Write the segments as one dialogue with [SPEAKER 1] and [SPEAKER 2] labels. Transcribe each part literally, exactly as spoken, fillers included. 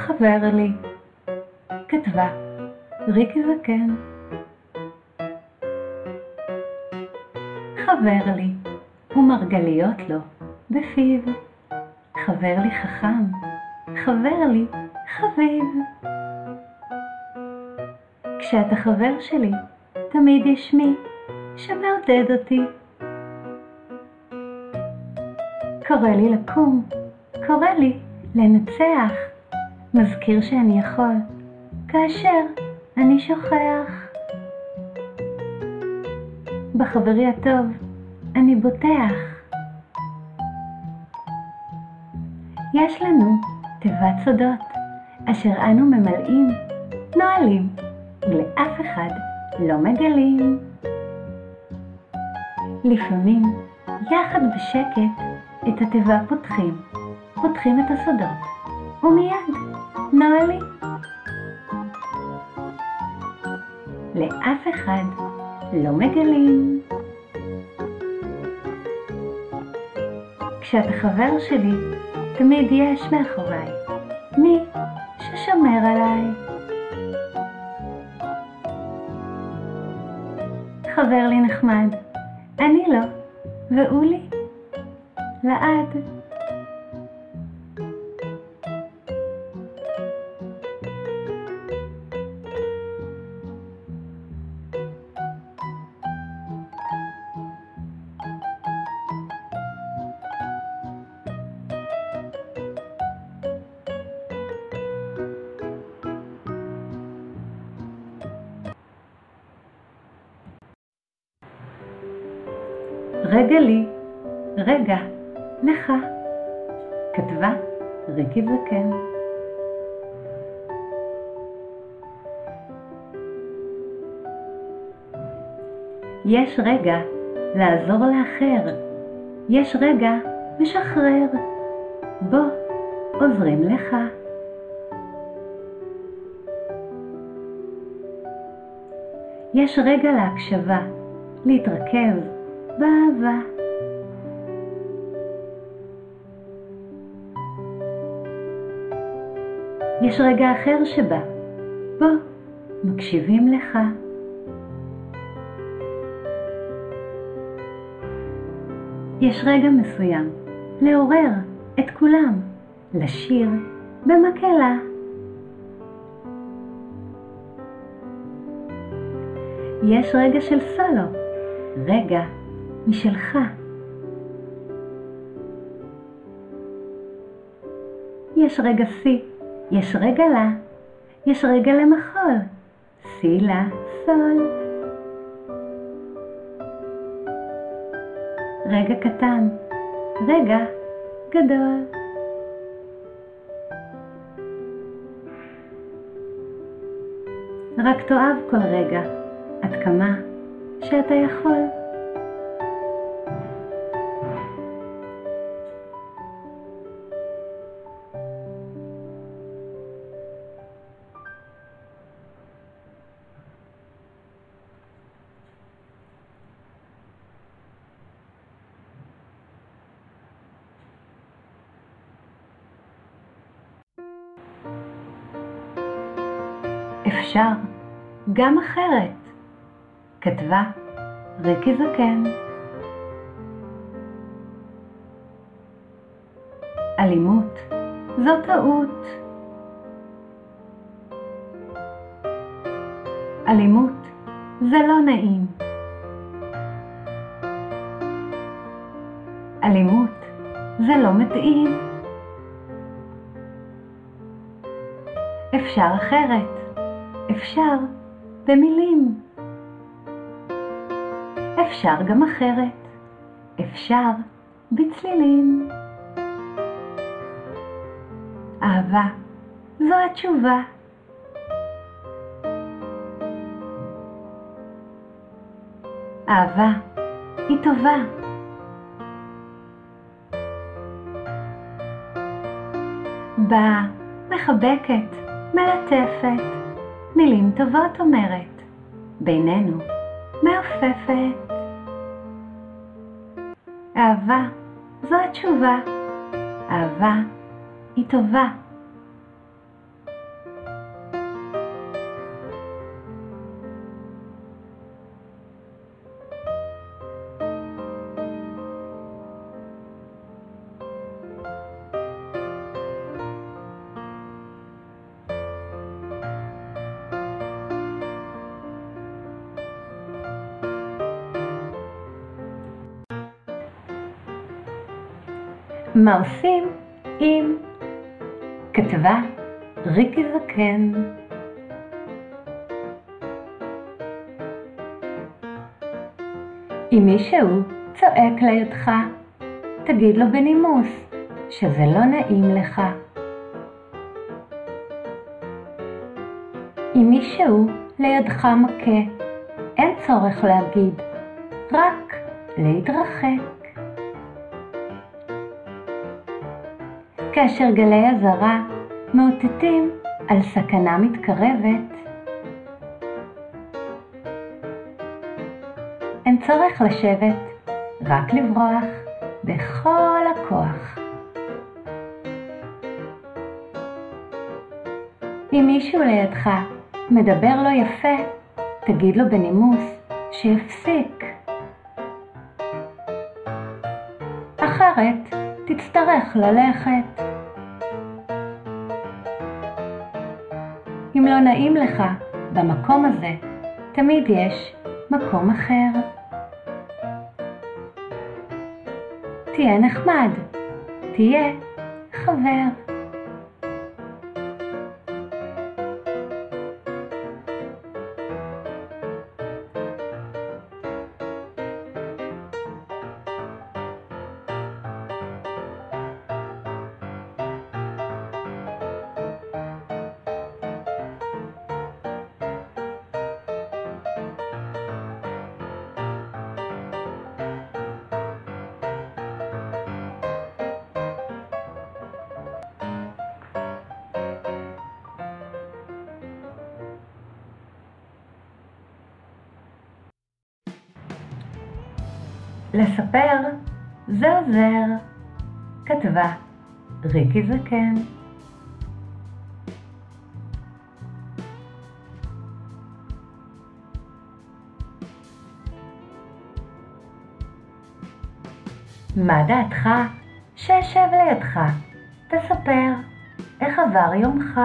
[SPEAKER 1] חבר לי. כתבה ריקי זקן. חבר לי, ומרגליות לו בפיו. חבר לי חכם, חבר לי חביב. כשאתה חבר שלי, תמיד יש מי שמעודד אותי. קורא לי לקום, קורא לי לנצח, מזכיר שאני יכול, כאשר אני שוכח. בחברי הטוב אני בוטח. יש לנו תיבת סודות, אשר אנו ממלאים נועלים, ולאף אחד לא מגלים. לפעמים, יחד בשקט, את התיבה פותחים, פותחים את הסודות, ומיד נועלים. לאף אחד לא מגלים. כשאתה חבר שלי, תמיד יש מאחוריי מי ששומר עליי. חבר לי נחמד, אני לא, והוא לי לעד. רגע לי, רגע לך. כתבה ריקי זקן. יש רגע לעזור לאחר, יש רגע משחרר, בוא עוזרים לך. יש רגע להקשבה, להתרכז באהבה. יש רגע אחר שבא, בוא, מקשיבים לך. יש רגע מסוים לעורר את כולם, לשיר במקהלה. יש רגע של סולו, רגע משלך. יש רגע סי, יש רגע לה, יש רגע למחול, סי לה סול. רגע קטן, רגע גדול. רק תאהב כל רגע, עד כמה שאתה יכול. אפשר גם אחרת. כתבה ריקי זקן. אלימות זו טעות. אלימות זה לא נעים. אלימות זה לא מתאים. אפשר אחרת. אפשר במילים. אפשר גם אחרת. אפשר בצלילים. אהבה זו התשובה. אהבה היא טובה. באה, מחבקת, מלטפת, מילים טובות אומרת, בינינו מעופפת. אהבה זו התשובה. אהבה היא טובה. מה עושים אם? כתבה ריקי זקן. אם מישהו צועק לידך, תגיד לו בנימוס שזה לא נעים לך. אם מישהו לידך מכה, אין צורך להגיד, רק להתרחק. כאשר גלי הזרה מאותתים על סכנה מתקרבת, אין צורך לשבת, רק לברוח בכל הכוח. אם מישהו לידך מדבר לא יפה, תגיד לו בנימוס שיפסיק. אחרת תצטרך ללכת. אם לא נעים לך במקום הזה, תמיד יש מקום אחר. תהיה נחמד, תהיה חבר. לספר זה עוזר. כתבה ריקי זקן. מה דעתך שאשב לידך? תספר איך עבר יומך.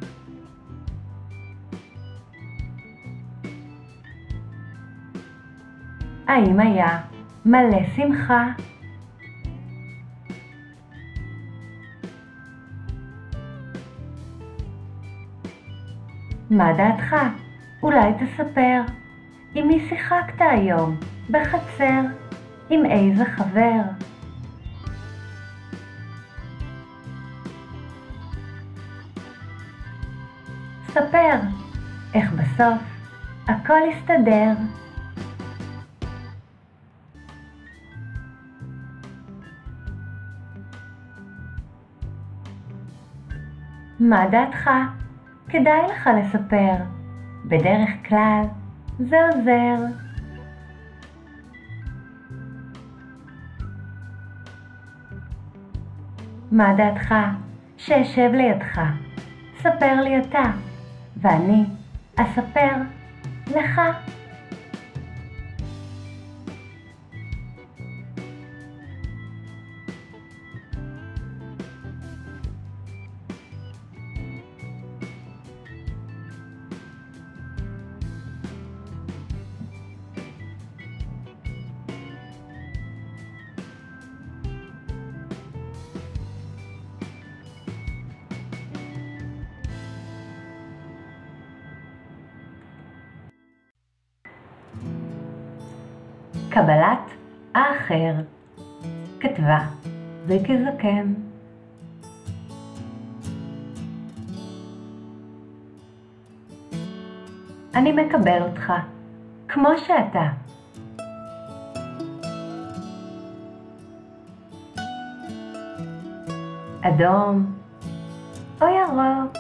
[SPEAKER 1] האם היה מלא שמחה? מה דעתך? אולי תספר עם מי שיחקת היום בחצר, עם איזה חבר. ספר איך בסוף הכל יסתדר. מה דעתך? כדאי לך לספר. בדרך כלל זה עוזר. מה דעתך שאשב לידך? ספר לי אתה, ואני אספר לך. קבלת האחר. כתבה ריקי זקן. אני מקבל אותך כמו שאתה. אדום או ירוק.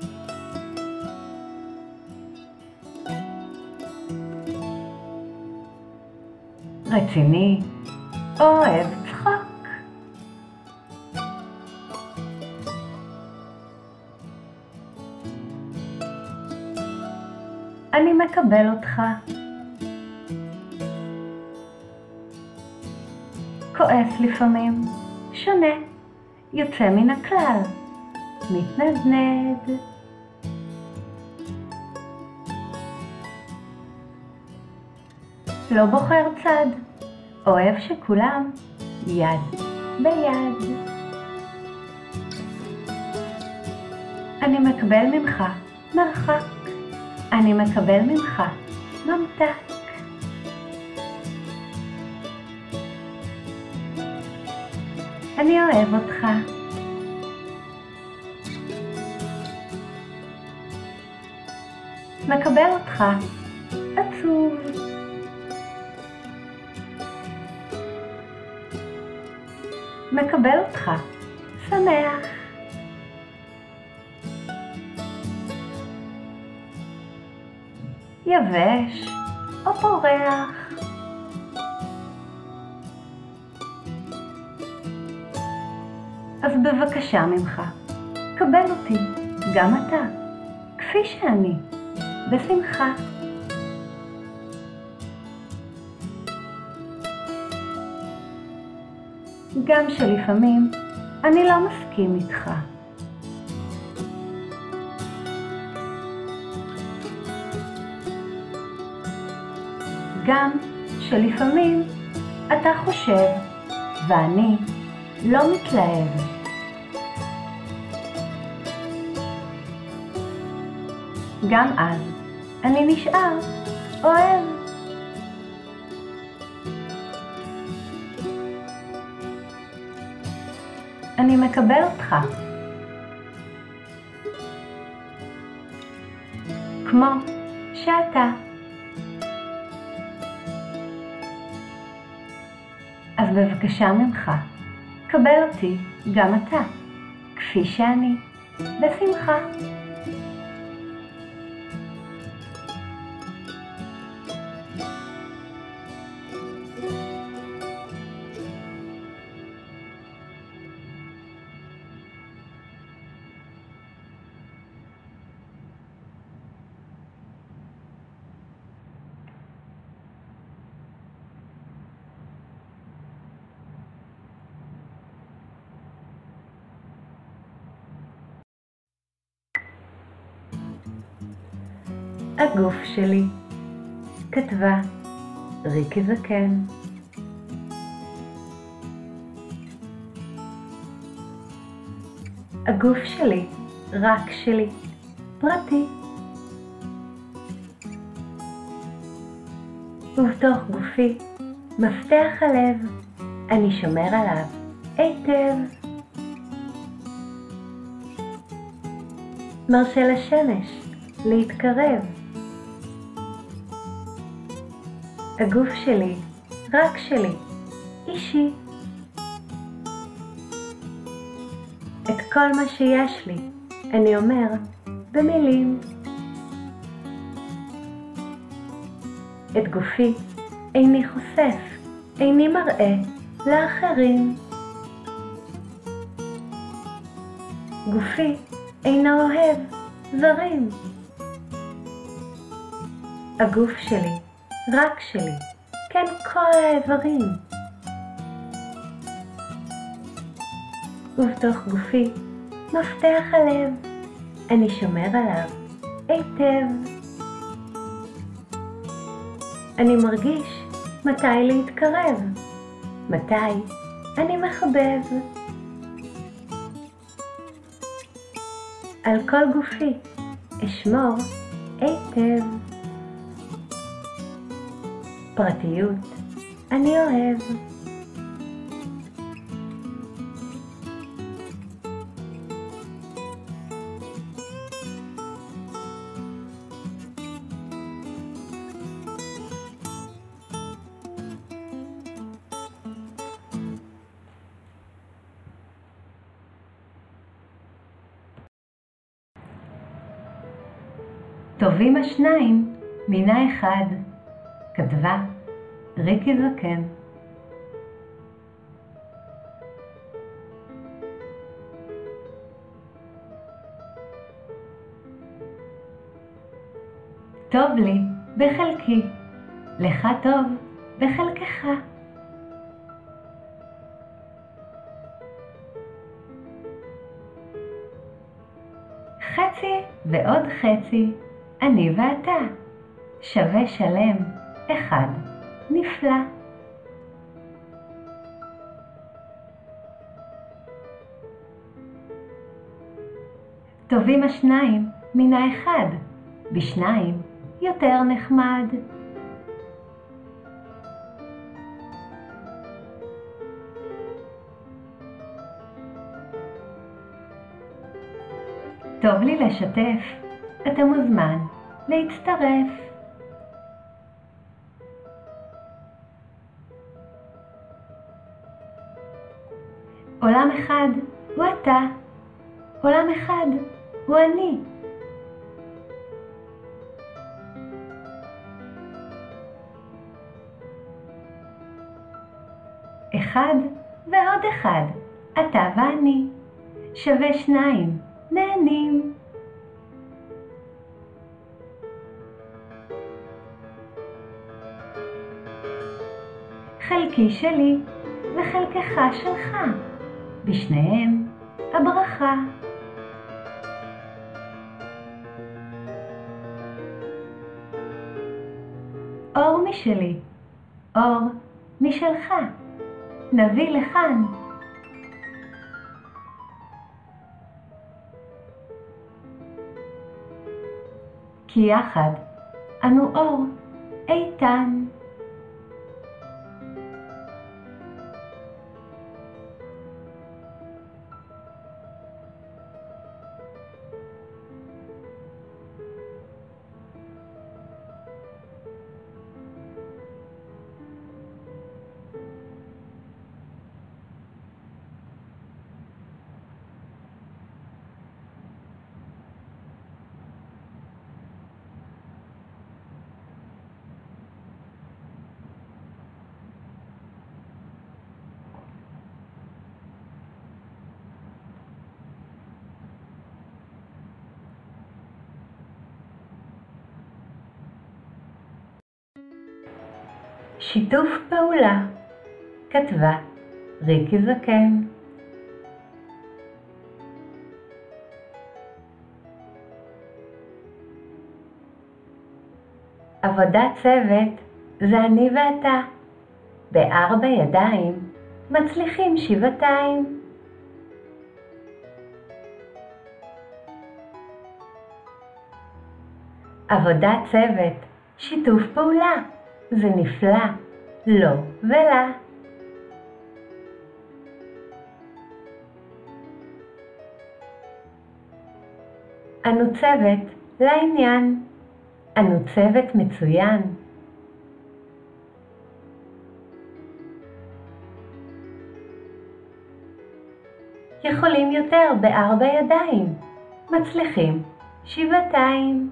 [SPEAKER 1] רציני או אוהב צחוק. אני מקבל אותך. כועס לפעמים, שונה, יוצא מן הכלל, מתנדנד. לא בוחר צד, אוהב שכולם יד ביד. אני מקבל ממך מרחק. אני מקבל ממך ממתק. אני אוהב אותך. מקבל אותך עצוב. מקבל אותך שמח. יבש או פורח. אז בבקשה ממך, קבל אותי, גם אתה, כפי שאני, בשמחה. גם שלפעמים אני לא מסכים איתך. גם שלפעמים אתה חושב ואני לא מתלהב. גם אז אני נשאר אוהב. אני מקבל אותך. כמו שאתה. אז בבקשה ממך, קבל אותי גם אתה, כפי שאני, בשמחה. הגוף שלי, כתבה ריקי זקן. הגוף שלי, רק שלי, פרטי. ובתוך גופי, מפתח הלב, אני שומר עליו היטב. מרשה לשמש להתקרב. הגוף שלי, רק שלי, אישי. את כל מה שיש לי, אני אומר במילים. את גופי איני חושף, איני מראה לאחרים. גופי אינו אוהב זרים. הגוף שלי, רק שלי, כן כל האיברים. ובתוך גופי, מפתח הלב, אני שומר עליו היטב. אני מרגיש מתי להתקרב, מתי אני מחבב. על כל גופי אשמור היטב. פרטיות אני אוהב. טובים השניים מן האחד. כתבה ריקי זקן. טוב לי בחלקי, לך טוב בחלקך. חצי ועוד חצי, אני ואתה, שווה שלם אחד, נפלא. טובים השניים מן האחד, בשניים יותר נחמד. טוב לי לשתף, אתה מוזמן להצטרף. עולם אחד הוא אתה, עולם אחד הוא אני. אחד ועוד אחד, אתה ואני, שווה שניים, נהנים. חלקי שלי וחלקך שלך, בשניהם הברכה. אור משלי, אור משלך, נביא לכאן. כי יחד אנו אור איתן. שיתוף פעולה, כתבה ריקי זקן. עבודת צוות זה אני ואתה, בארבע ידיים מצליחים שבעתיים. עבודת צוות, שיתוף פעולה, זה נפלא, לא ולה. אנו צוות לעניין, אנו צוות מצוין. יכולים יותר בארבע ידיים, מצליחים שבעתיים.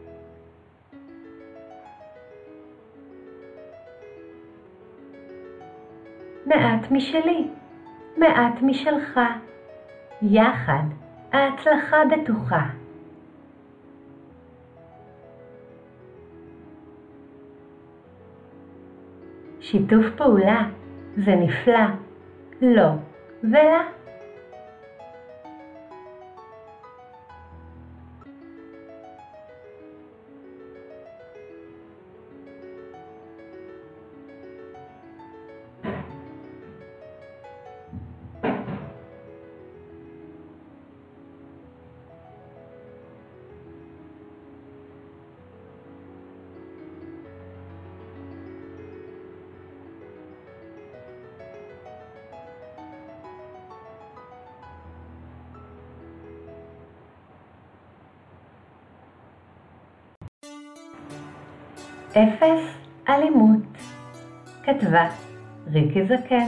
[SPEAKER 1] מעט משלי, מעט משלך, יחד ההצלחה בטוחה. שיתוף פעולה זה נפלא, לא ולה. אפס אלימות, כתבה ריקי זקן.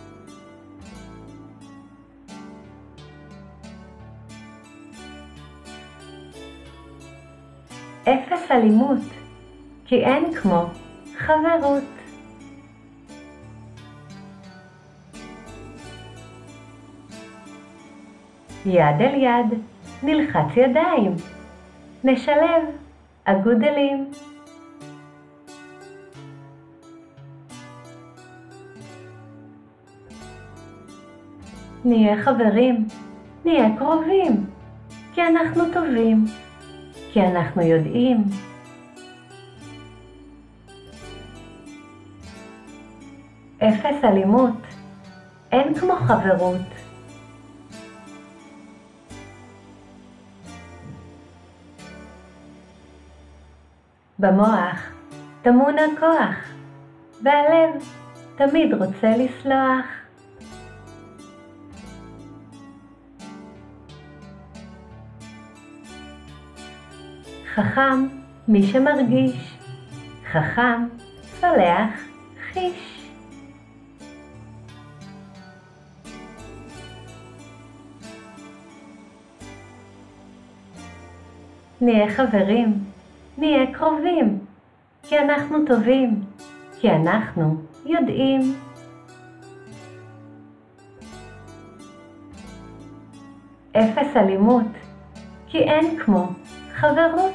[SPEAKER 1] אפס אלימות, כי אין כמו חברות. יד אל יד, נלחץ ידיים, נשלב אגודלים. נהיה חברים, נהיה קרובים, כי אנחנו טובים, כי אנחנו יודעים. אפס אלימות, אין כמו חברות. במוח טמון הכוח, והלב תמיד רוצה לסלוח. חכם מי שמרגיש, חכם סולח חיש. נהיה חברים, נהיה קרובים, כי אנחנו טובים, כי אנחנו יודעים. אפס אלימות, כי אין כמו חברות.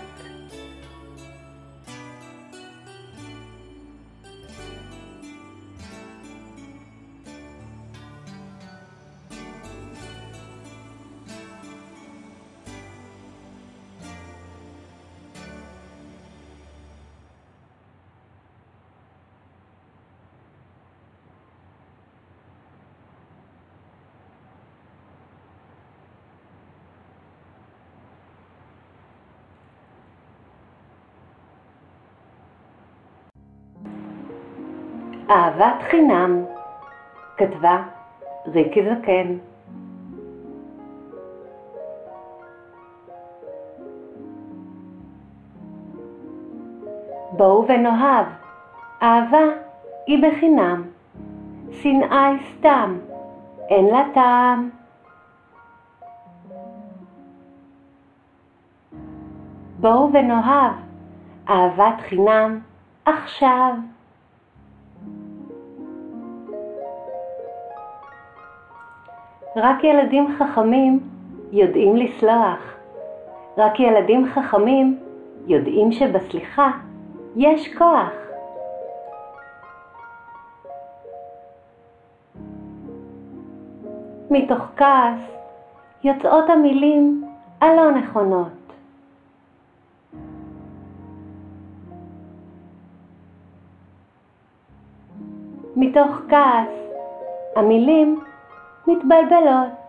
[SPEAKER 1] אהבת חינם, כתבה ריקי זקן. בואו ונאהב, אהבה היא בחינם, שנאה היא סתם, אין לה טעם. בואו ונאהב, אהבת חינם עכשיו. רק ילדים חכמים יודעים לסלוח. רק ילדים חכמים יודעים שבסליחה יש כוח. מתוך כעס יוצאות המילים הלא נכונות. מתוך כעס המילים מתבלבלות.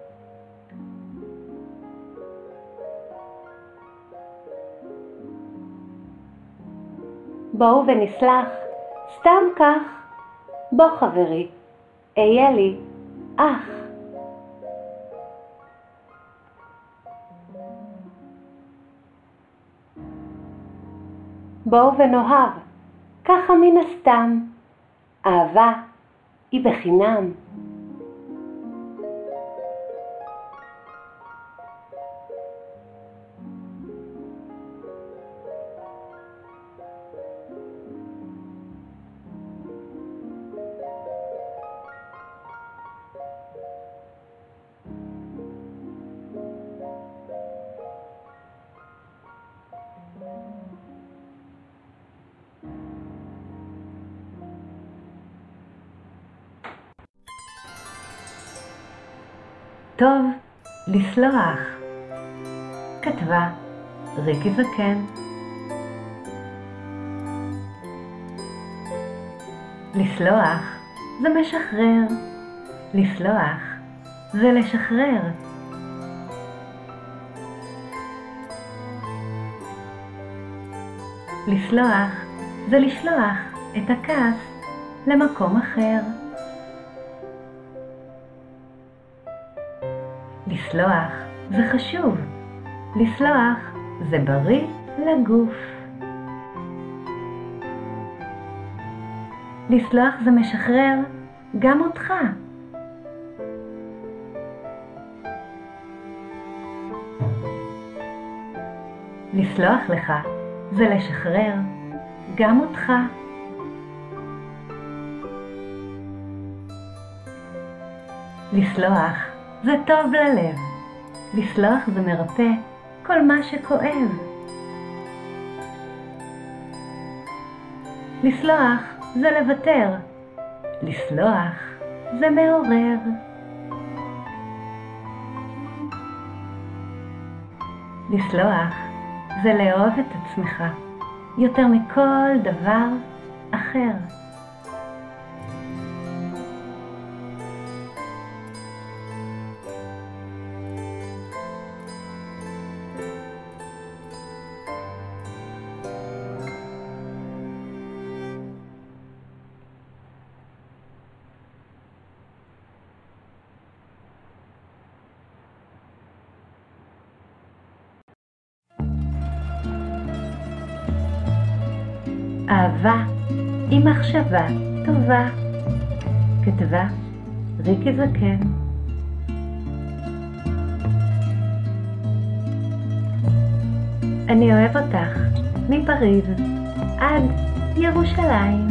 [SPEAKER 1] בואו ונסלח, סתם כך. בוא חברי, אהיה לי אח. בואו ונאהב, ככה מן הסתם. אהבה היא בחינם. טוב לסלוח, כתבה ריקי זקן. לסלוח זה משחרר, לסלוח זה לשחרר. לסלוח זה לשלוח את הכעס למקום אחר. לסלוח זה חשוב, לסלוח זה בריא לגוף. לסלוח זה משחרר גם אותך. לסלוח לך זה לשחרר גם אותך. לסלוח זה טוב ללב. לסלוח זה מרפא כל מה שכואב. לסלוח זה לוותר. לסלוח זה מעורר. לסלוח זה לאהוב את עצמך יותר מכל דבר אחר. אהבה עם מחשבה טובה. כתבה ריקי זקן. אני אוהב אותך מפריז עד ירושלים,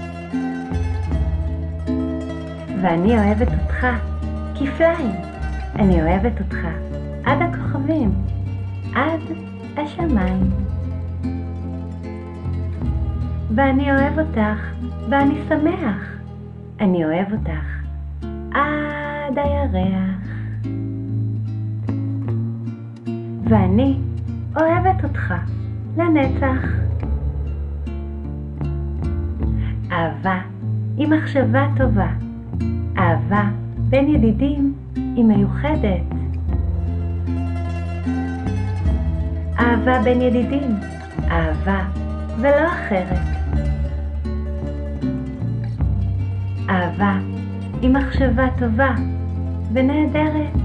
[SPEAKER 1] ואני אוהבת אותך כפליים. אני אוהבת אותך עד הכוכבים, עד השמיים. ואני אוהב אותך ואני שמח. אני אוהב אותך עד הירח. ואני אוהבת אותך לנצח. אהבה עם מחשבה טובה. אהבה בין ידידים היא מיוחדת. אהבה בין ידידים, אהבה ולא אחרת. אהבה עם מחשבה טובה ונהדרת.